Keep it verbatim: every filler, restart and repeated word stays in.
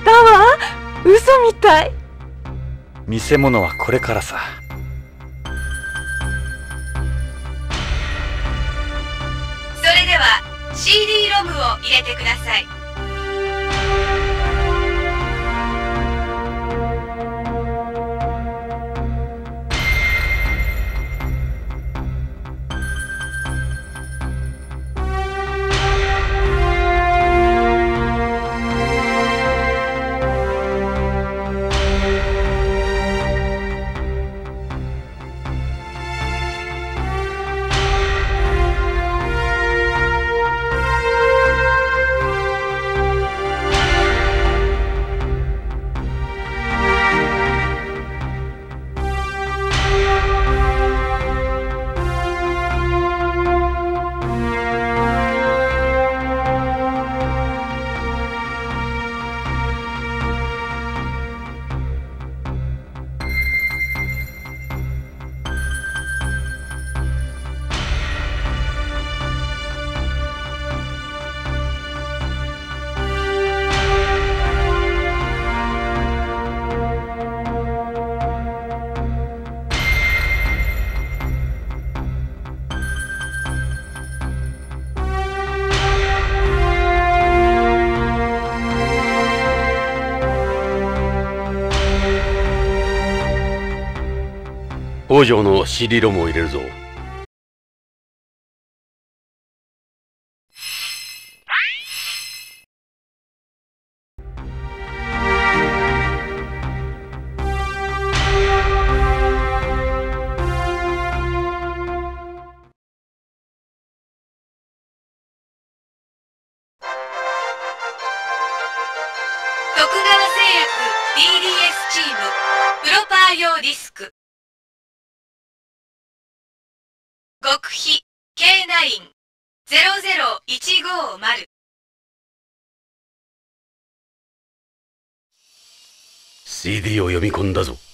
だわ、嘘みたい。 見せ物はこれからさ。 それでは シーディー ロムを入れてください。 北条の シーディー ロムを入れるぞ。 徳川製薬 ディーディーエス チームプロパー用ディスク極秘 ケーナインゼロゼロいちごまるシーディー を読み込んだぞ。